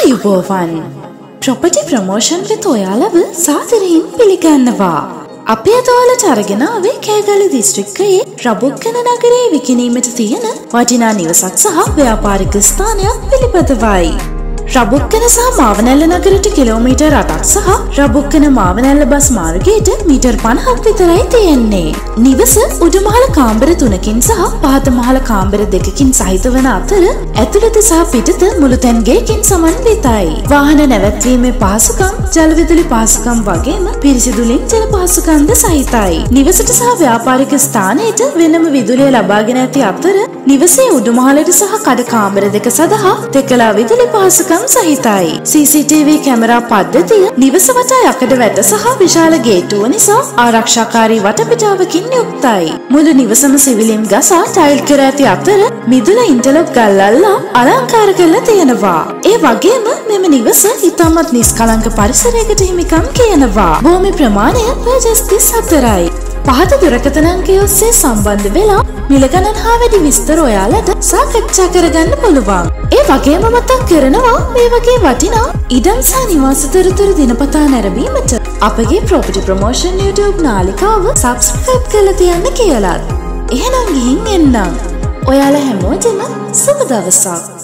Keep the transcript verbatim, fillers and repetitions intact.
ආයුබෝවන් property promotion වෙත ඔයාලව සාදරයෙන් පිළිගන්නවා. අපි අද ඔයාලට අරගෙන ආවේ කෑගල්ල දිස්ත්‍රික්කයේ රබුක්කන නගරයේ විකිණීමට තියෙන වටිනා නිවසක් සහ ව්‍යාපාරික ස්ථානයක් පිළිබඳවයි. රබුක්කන සහ මාවනැල්ල නගරයට කිලෝමීටර් අටක් සහ රබුක්කන මාවනැල්ල බස් මාර්ගයට මීටර් පනහක් විතරයි තියෙන්නේ. නිවස උඩුමහල කාමර තුනකින් සහ පහත මහල කාමර දෙකකින් සහිත වන අතර ඇතුළත සහ පිටත මුළු තැන්ගේකින් සමන්විතයි. වාහන නැවැත්වීමේ පහසුකම්, ජල විදුලි පහසුකම් වගේම පිරිසිදු ලිං ජල පහසුකම්ද සහිතයි. නිවසට සහ ව්‍යාපාරික ස්ථානයට වෙනම විදුලිය ලබාගෙන ඇති අතර නිවසේ උඩුමහලට සහ කඩ කාමර දෙක සඳහා දෙකලා විදුලි පහසුකම් සහිතයි. සී සී ටී වී කැමරා පද්ධතිය නිවස වටා යකඩ වැට සහ විශාල ගේට්ටුව නිසා ආරක්ෂාකාරී වටපිටාවකින් යුක්තයි. මුළු නිවසම සිවිලිම් ගසා ටයිල් කර ඇති අතර මිදුල ඉන්ටර්ලොක් ගල්ලල්ලා අලංකාර කරලා තියෙනවා. ඒ වගේම මෙම නිවස ඉතාමත් නිස්කලංක පරිසරයකට හිමිකම් කියනවා. භූමි ප්‍රමාණය පර්ජස් තිස් හතරයි. පහත දුරකථන අංකය ඔස්සේ සම්බන්ධ වෙලා මිල ගණන් හා වැඩි විස්තර ඔයාලට සාකච්ඡා කරගන්න පුළුවන්. ඒ වගේම මතක් කරනවා මේ වගේ වටිනා ඉඩම් සහ නිවාස තොරතුරු දිනපතා නැරඹීමට අපගේ ප්‍රොපර්ටි ප්‍රමෝෂන් YouTube නාලිකාව සබ්ස්ක්‍රයිබ් කරලා තියන්න කියලා. එහෙනම් ගිහින් එන්නම්. ඔයාලා හැමෝටම සුබ දවසක්.